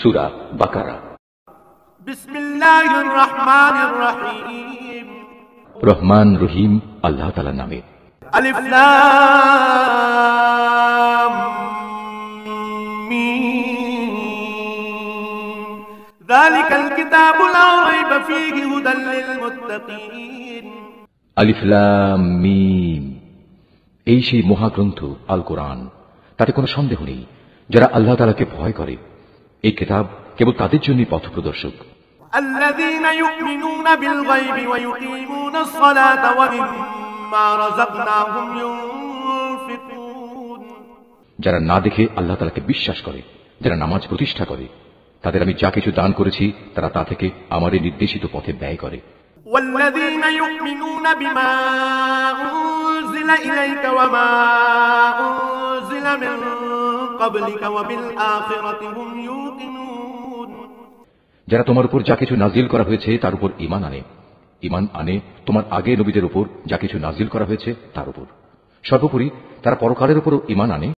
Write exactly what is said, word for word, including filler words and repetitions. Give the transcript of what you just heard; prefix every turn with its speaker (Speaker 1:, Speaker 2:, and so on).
Speaker 1: সূরা বাকারা।
Speaker 2: বিসমিল্লাহির রহমানির রহিম।
Speaker 1: রহমান রহিম আল্লাহ তাআলার নামে।
Speaker 2: আলিফ লাম মিম। যালিকাল কিতাবু লা রাইবা ফীহি হুদাল লিল মুত্তাকিন।
Speaker 1: আলিফ লাম মিম। এই সেই মহাগ্রন্থ আল কোরআন, তাতে কোনো সন্দেহ নেই যারা আল্লাহ তাআলাকে ভয় করে। এই কিতাব কেবল তাদের জন্যই পথপ্রদর্শক।
Speaker 2: الذين يؤمنون بالغيب ويقيمون الصلاة ومما رزقناهم ينفقون।
Speaker 1: যারা না দেখে আল্লাহ তাআলাকে বিশ্বাস করে, যারা নামাজ প্রতিষ্ঠা করে, তাদের আমি যা কিছু দান করেছি তারা তা থেকে আমার নির্দেশিত পথে ব্যয় করে।
Speaker 2: والذين يؤمنون بما أنزل إليك وما أنزل من قبلك وبالآخرة هم يوقنون।
Speaker 1: যারা তোমার উপর যা কিছু নাজিল করা হয়েছে তার উপর ঈমান আনে, ঈমান আনে তোমার আগে নবীদের উপর যা কিছু নাজিল করা হয়েছে তার উপর। সর্বোপরি তারা পরকালের উপরও ঈমান আনে।